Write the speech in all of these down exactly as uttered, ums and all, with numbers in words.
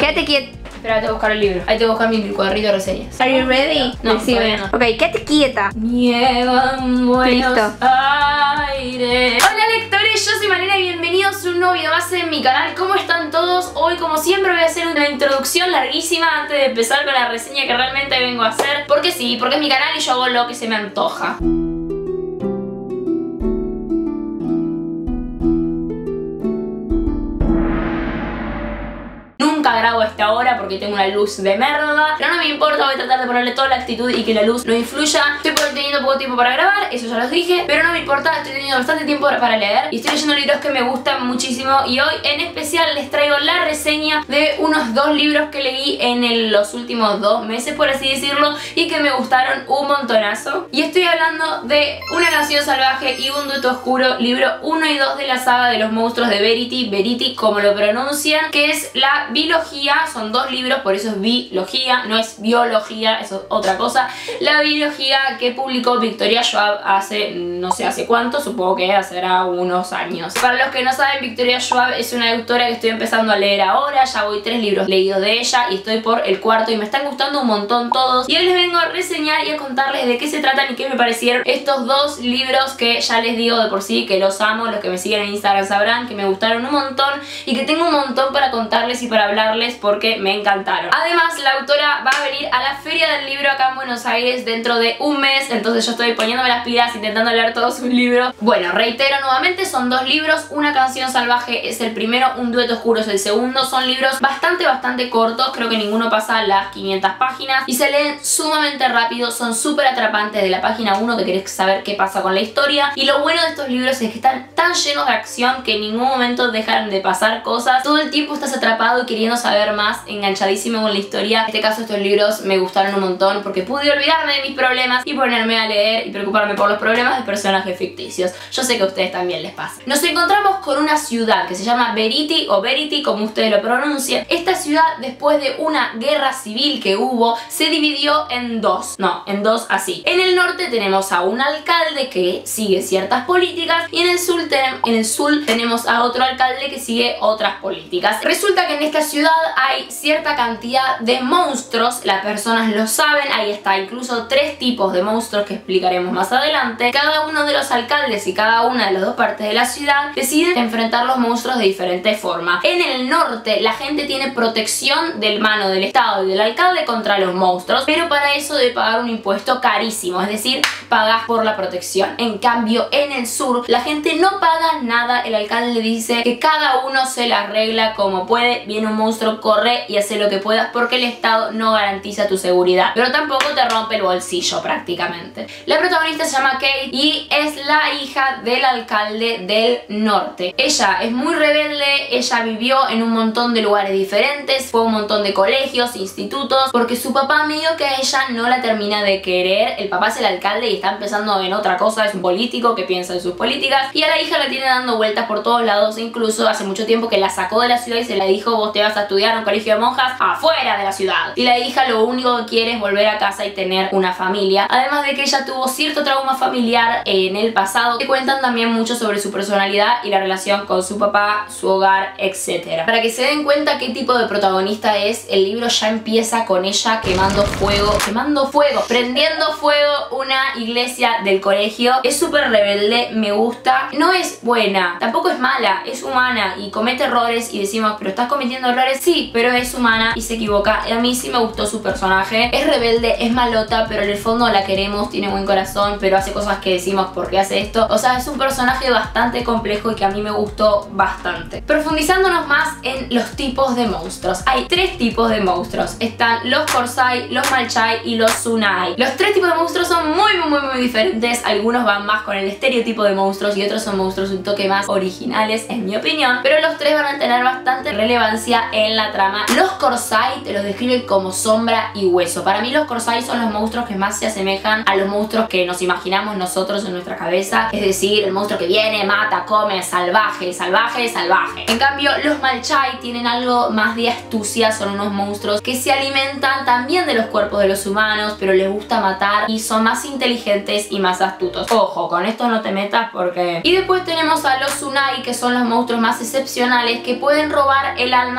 Quédate quieto. Espera, tengo que buscar el libro. Ahí tengo que buscar mi cuadrito de reseñas. Are you ready? No, Sí, todavía no. Ok, quédate quieta. Nieva en Buenos Listo. Aires. Hola lectores, yo soy Malena y bienvenidos a un nuevo video más en mi canal. ¿Cómo están todos? Hoy, como siempre, voy a hacer una introducción larguísima antes de empezar con la reseña que realmente vengo a hacer. Porque sí, porque es mi canal y yo hago lo que se me antoja. Grabo a esta hora porque tengo una luz de merda, pero no me importa, voy a tratar de ponerle toda la actitud y que la luz no influya. Estoy teniendo poco tiempo para grabar, eso ya los dije, pero no me importa, estoy teniendo bastante tiempo para leer y estoy leyendo libros que me gustan muchísimo. Y hoy en especial les traigo la reseña de unos dos libros que leí en el, los últimos dos meses, por así decirlo, y que me gustaron un montonazo. Y estoy hablando de Una canción salvaje y Un dueto oscuro, libro uno y dos de la saga de los monstruos de Verity, Verity como lo pronuncian, que es la biología. Son dos libros, por eso es biología, no es biología, eso es otra cosa. La biología que publicó Victoria Schwab hace, no sé hace cuánto, supongo que hace unos años. Para los que no saben, Victoria Schwab es una autora que estoy empezando a leer ahora. Ya voy tres libros leídos de ella y estoy por el cuarto y me están gustando un montón todos. Y hoy les vengo a reseñar y a contarles de qué se tratan y qué me parecieron estos dos libros que ya les digo de por sí que los amo. Los que me siguen en Instagram sabrán que me gustaron un montón y que tengo un montón para contarles y para hablarles porque me encantaron. Además, la autora va a venir a la Feria del Libro acá en Buenos Aires dentro de un mes, entonces yo estoy poniéndome las pilas intentando leer todos sus libros. Bueno, reitero nuevamente, son dos libros. Una canción salvaje es el primero, Un dueto oscuro es el segundo. Son libros bastante, bastante cortos, creo que ninguno pasa las quinientas páginas y se leen sumamente rápido, son súper atrapantes de la página uno que querés saber qué pasa con la historia. Y lo bueno de estos libros es que están tan llenos de acción que en ningún momento dejan de pasar cosas. Todo el tiempo estás atrapado y queriendo saber más, enganchadísimo con la historia. En este caso estos libros me gustaron un montón porque pude olvidarme de mis problemas y ponerme a leer y preocuparme por los problemas de personajes ficticios. Yo sé que a ustedes también les pasa. Nos encontramos con una ciudad que se llama Verity o Verity como ustedes lo pronuncien. Esta ciudad, después de una guerra civil que hubo, se dividió en dos. No, en dos así. En el norte tenemos a un alcalde que sigue ciertas políticas y en el sur, ten en el sur tenemos a otro alcalde que sigue otras políticas. Resulta que en esta ciudad hay cierta cantidad de monstruos, las personas lo saben, ahí está, incluso tres tipos de monstruos que explicaremos más adelante. Cada uno de los alcaldes y cada una de las dos partes de la ciudad deciden enfrentar los monstruos de diferente forma. En el norte la gente tiene protección del mano del estado y del alcalde contra los monstruos, pero para eso debe pagar un impuesto carísimo, es decir, pagas por la protección. En cambio en el sur la gente no paga nada, el alcalde dice que cada uno se la arregla como puede, viene un monstruo, corre y hace lo que puedas porque el estado no garantiza tu seguridad, pero tampoco te rompe el bolsillo prácticamente. La protagonista se llama Kate y es la hija del alcalde del norte. Ella es muy rebelde, ella vivió en un montón de lugares diferentes, fue a un montón de colegios, institutos, porque su papá medio que a ella no la termina de querer. El papá es el alcalde y está empezando en otra cosa, es un político que piensa en sus políticas y a la hija la tiene dando vueltas por todos lados, incluso hace mucho tiempo que la sacó de la ciudad y se la dijo: vos te vas a estudiar a un colegio de monjas afuera de la ciudad. Y la hija lo único que quiere es volver a casa y tener una familia, además de que ella tuvo cierto trauma familiar en el pasado que cuentan también mucho sobre su personalidad y la relación con su papá, su hogar, etcétera. Para que se den cuenta qué tipo de protagonista es, el libro ya empieza con ella quemando fuego, quemando fuego, prendiendo fuego una iglesia del colegio. Es súper rebelde, me gusta, no es buena, tampoco es mala, es humana y comete errores y decimos: pero estás cometiendo errores, sí, pero es humana y se equivoca. A mí sí me gustó su personaje, es rebelde, es malota, pero en el fondo la queremos, tiene buen corazón, pero hace cosas que decimos: ¿por qué hace esto? O sea, es un personaje bastante complejo y que a mí me gustó bastante. Profundizándonos más en los tipos de monstruos, hay tres tipos de monstruos, están los Korsai, los Malchai y los Tsunai. Los tres tipos de monstruos son muy muy muy muy diferentes, algunos van más con el estereotipo de monstruos y otros son monstruos un toque más originales en mi opinión, pero los tres van a tener bastante relevancia en la trama. Los Korsai te los describen como sombra y hueso. Para mí los Korsai son los monstruos que más se asemejan a los monstruos que nos imaginamos nosotros en nuestra cabeza, es decir, el monstruo que viene, mata, come, salvaje, salvaje, salvaje. En cambio los Malchai tienen algo más de astucia, son unos monstruos que se alimentan también de los cuerpos de los humanos, pero les gusta matar y son más inteligentes y más astutos. Ojo, con esto no te metas porque... Y después tenemos a los Tsunai, que son los monstruos más excepcionales que pueden robar el alma de las personas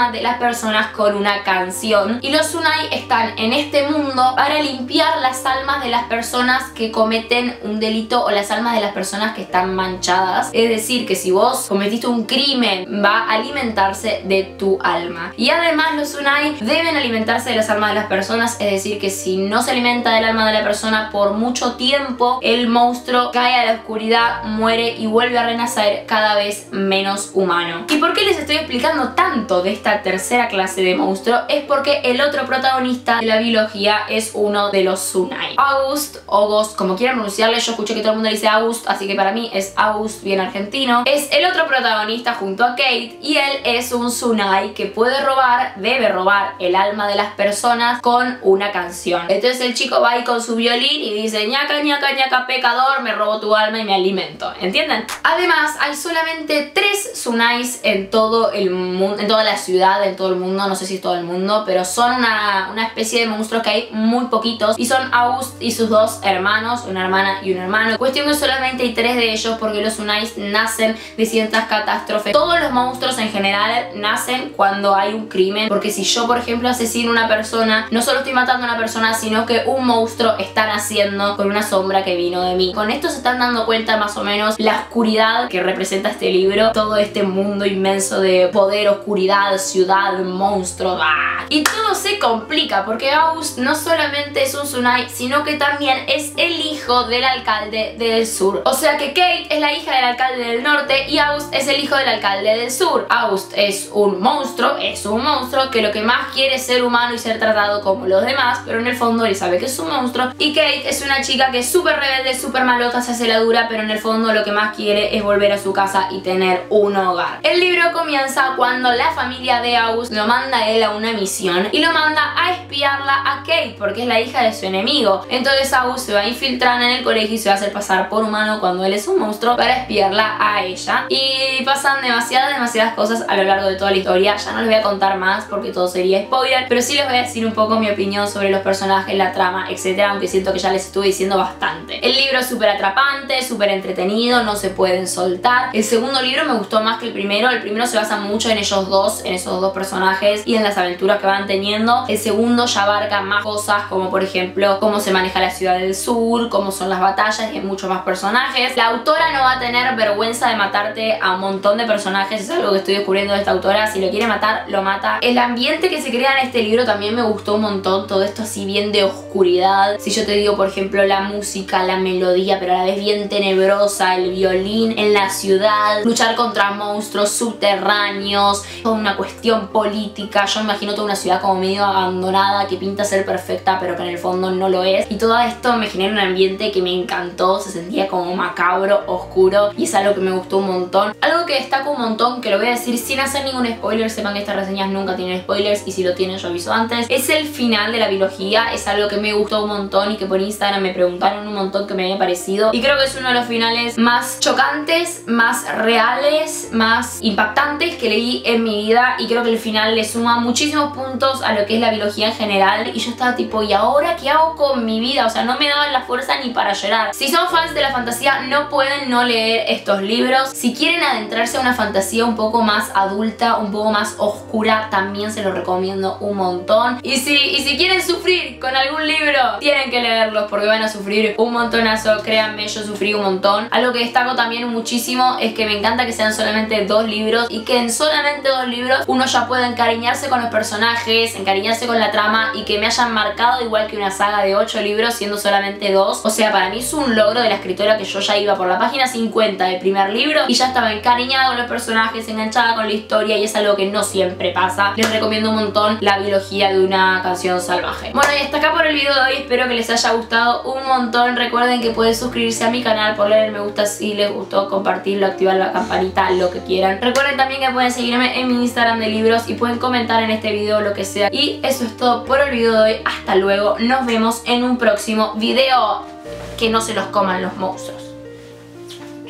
personas con una canción. Y los Tsunai están en este mundo para limpiar las almas de las personas que cometen un delito o las almas de las personas que están manchadas. Es decir, que si vos cometiste un crimen, va a alimentarse de tu alma. Y además los Tsunai deben alimentarse de las almas de las personas, es decir, que si no se alimenta del alma de la persona por mucho tiempo, el monstruo cae a la oscuridad, muere y vuelve a renacer cada vez menos humano. ¿Y por qué les estoy explicando tanto de esta tercera clase de monstruo? Es porque el otro protagonista de la biología es uno de los Tsunai. August, August, como quieran pronunciarle, yo escuché que todo el mundo le dice August, así que para mí es August, bien argentino. Es el otro protagonista junto a Kate y él es un Tsunai que puede robar, debe robar el alma de las personas con una canción. Entonces el chico va ahí con su violín y dice ñaca, ñaca, ñaca, pecador, me robo tu alma y me alimento, ¿entienden? Además hay solamente tres Tsunais en todo el mundo, en toda la ciudad, en todo el mundo, no sé si es todo el mundo, pero son una, una especie de monstruos que hay muy poquitos y son August y sus dos hermanos, una hermana y un hermano. Cuestión que solamente hay tres de ellos porque los Tsunais nacen de ciertas catástrofes. Todos los monstruos en general nacen cuando hay un crimen, porque si yo por ejemplo asesino a una persona, no solo estoy matando a una persona, sino que un monstruo está naciendo con una sombra que vino de mí. Con esto se están dando cuenta más o menos la oscuridad que representa este libro, todo este mundo inmenso de poder, oscuridad, ciudad, monstruos. ¡Ah! Y todo se complica porque August no solamente es un Tsunai, sino que también es el hijo del alcalde del sur. O sea que Kate es la hija del alcalde del norte y August es el hijo del alcalde del sur. August es un monstruo, es un monstruo que lo que más quiere es ser humano y ser tratado como los demás, pero en el fondo él sabe que es un monstruo. Y Kate es una chica que es súper rebelde, súper malota, se hace la dura, pero en el fondo lo que más quiere es volver a su casa y tener un hogar. El libro comienza cuando la familia de August lo manda a él a una misión y lo manda a espiarla a Kate porque es la hija de su enemigo. Entonces August se va a infiltrar en el colegio y se va a hacer pasar por humano cuando él es un monstruo para espiarla a ella. Y pasan demasiadas, demasiadas cosas a lo largo de toda la historia. Ya no les voy a contar más porque todo sería spoiler, pero sí les voy a decir un poco mi opinión sobre los personajes, la trama, etcétera, aunque siento que ya les estuve diciendo bastante. El libro es súper atrapante, súper entretenido, no se pueden soltar. El segundo libro me gustó más que el primero. El primero se basa mucho en ellos dos, en esos dos personajes y en las aventuras que van teniendo. El segundo ya abarca más cosas, como por ejemplo cómo se maneja la ciudad del sur, cómo son las batallas y hay muchos más personajes. La autora no va a tener vergüenza de matarte a un montón de personajes, es algo que estoy descubriendo de esta autora. Si lo quiere matar, lo mata. El ambiente que se crea en este libro también me gustó un montón, todo esto así bien de oscuridad. Si yo te digo por ejemplo la música, la melodía, pero a la vez bien tenebrosa, el violín en la ciudad, luchar contra monstruos subterráneos, toda una cuestión política. Yo me imagino toda una ciudad como medio abandonada que pinta ser perfecta pero que en el fondo no lo es, y todo esto me genera un ambiente que me encantó, se sentía como macabro, oscuro, y es algo que me gustó un montón. Algo que destaco un montón, que lo voy a decir sin hacer ningún spoiler, sepan que estas reseñas nunca tienen spoilers y si lo tienen yo aviso antes, es el final de la biología. Es algo que me gustó un montón y que por Instagram me preguntaron un montón que me había parecido, y creo que es uno de los finales más chocantes, más reales, más impactantes que leí en mi vida, y creo que el final le suma muchísimos puntos a lo que es la biología en general. Y yo estaba tipo, ¿y ahora qué hago con mi vida? O sea, no me daban la fuerza ni para llorar. Si son fans de la fantasía, no pueden no leer estos libros. Si quieren adentrarse a una fantasía un poco más adulta, un poco más oscura, también se los recomiendo un montón. Y si, y si quieren sufrir con algún libro, tienen que leerlos porque van a sufrir un montonazo. Créanme, yo sufrí un montón. Algo que destaco también muchísimo es que me encanta que sean solamente dos libros y que en solamente dos libros uno ya pueda encariñarse con los personajes, encariñarse con la trama, y que me hayan marcado igual que una saga de ocho libros siendo solamente dos. O sea, para mí es un logro de la escritora que yo ya iba por la página cincuenta del primer libro y ya estaba encariñada con los personajes, enganchada con la historia, y es algo que no siempre pasa. Les recomiendo un montón La biología de una canción salvaje. Bueno, y hasta acá por el video de hoy. Espero que les haya gustado un montón. Recuerden que pueden suscribirse a mi canal, ponerle el me gusta si les gustó, compartirlo, activar la campanita, lo que quieran. Recuerden también que pueden seguirme en mi Instagram de libros y pueden comentar en este video lo que sea. Y eso es todo por el video de hoy. Hasta luego. Nos vemos en un próximo video. Que no se los coman los monstruos.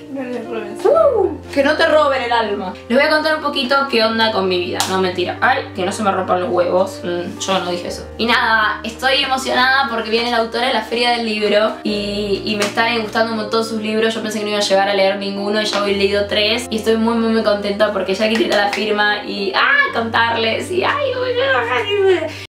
No le robes. Uh, que no te roben el alma. Les voy a contar un poquito qué onda con mi vida. No, mentira. Ay, que no se me rompan los huevos. Mm, yo no dije eso. Y nada, estoy emocionada porque viene la autora de la feria del libro y, y me están gustando un montón sus libros. Yo pensé que no iba a llegar a leer ninguno y ya voy leído tres. Y estoy muy muy muy contenta porque ya quité la firma y ah, contarles y ay,